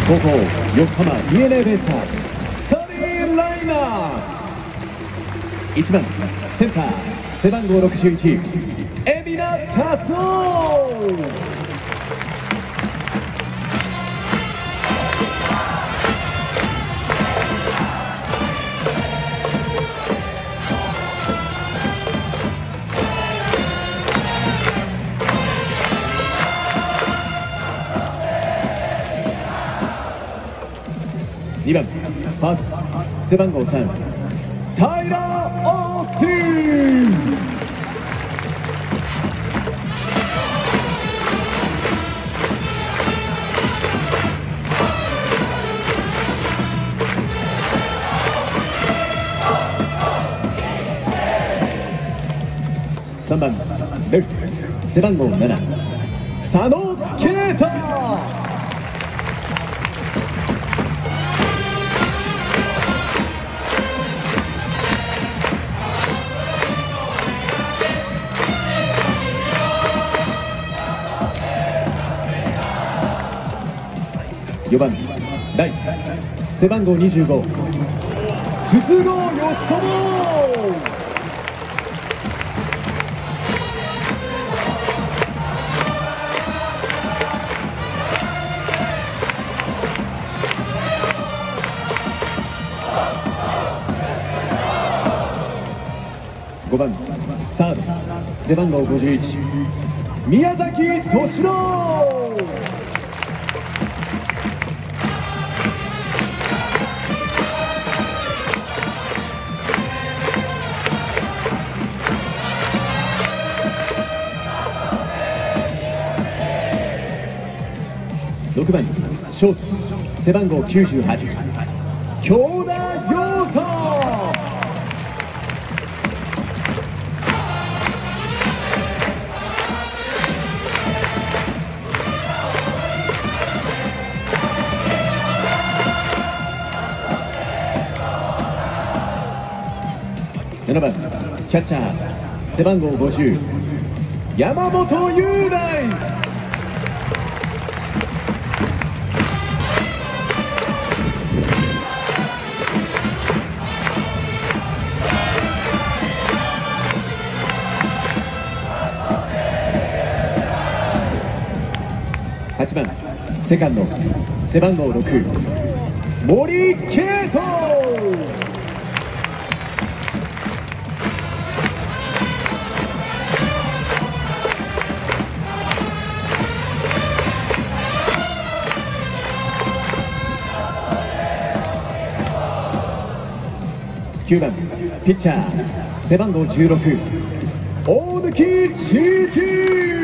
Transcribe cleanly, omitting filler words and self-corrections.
高校横浜 DNA ベイスターズサリー・ライナー。1番センター背番号61海老名達夫。2番ファースト背番号3タイラー・オースティン。3番レフト背番号7佐野啓太。4番ライト背番号25筒香嘉友。5番サード背番号51宮崎敏郎。6番ショート背番号98京田陽太。7番キャッチャー背番号50山本雄大。8番セカンド背番号6森圭斗。9番ピッチャー背番号16大貫慎一。